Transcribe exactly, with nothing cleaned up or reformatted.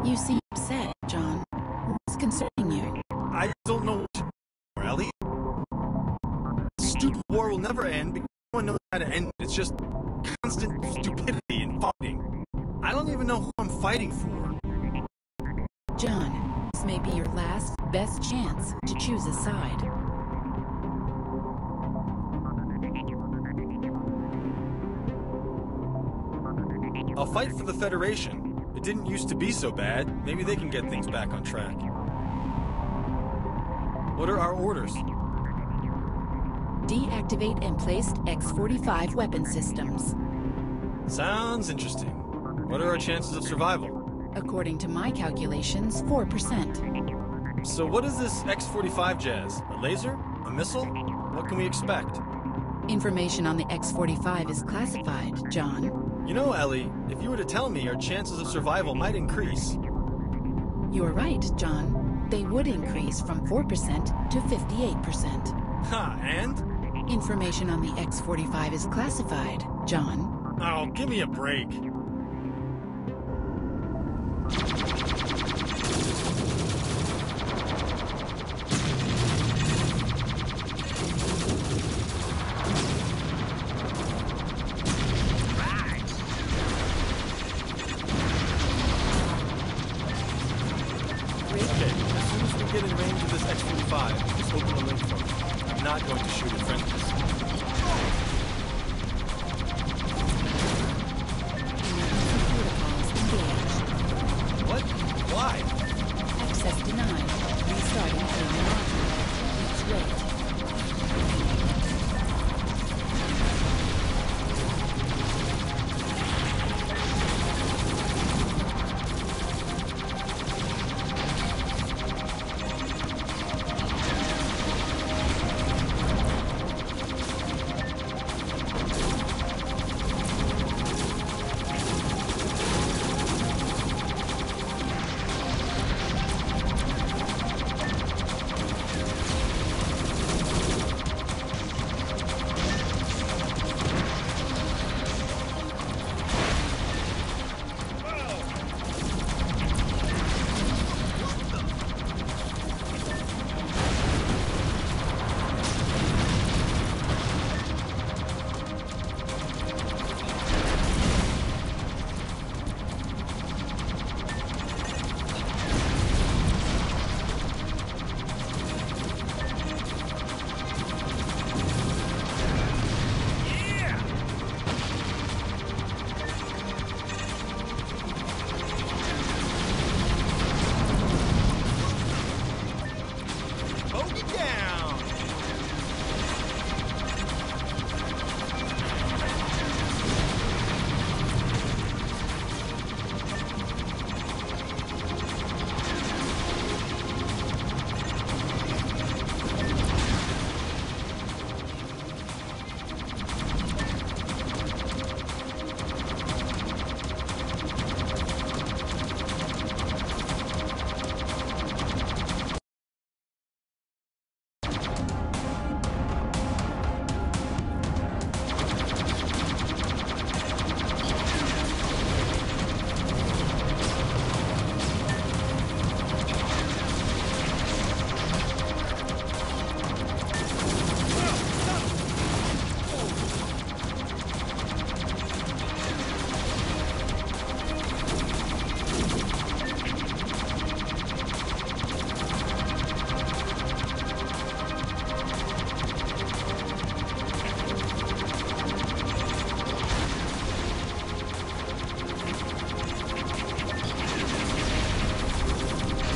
You seem upset, John. What's concerning you? I don't know what to do, Ellie. The stupid war will never end because no one knows how to end it. It's just constant stupidity and fighting. I don't even know who I'm fighting for. John, this may be your last, best chance to choose a side. I'll fight for the Federation. It didn't used to be so bad. Maybe they can get things back on track. What are our orders? Deactivate and placed X forty-five weapon systems. Sounds interesting. What are our chances of survival? According to my calculations, four percent. So what is this X forty-five jazz? A laser? A missile? What can we expect? Information on the X forty-five is classified, John. You know, Ellie, if you were to tell me, our chances of survival might increase. You're right, John. They would increase from four percent to fifty-eight percent. Ha, and? Information on the X forty-five is classified, John. Oh, give me a break. Get in range of this X forty-five. Just open the link for me. I'm not going to shoot it friendly.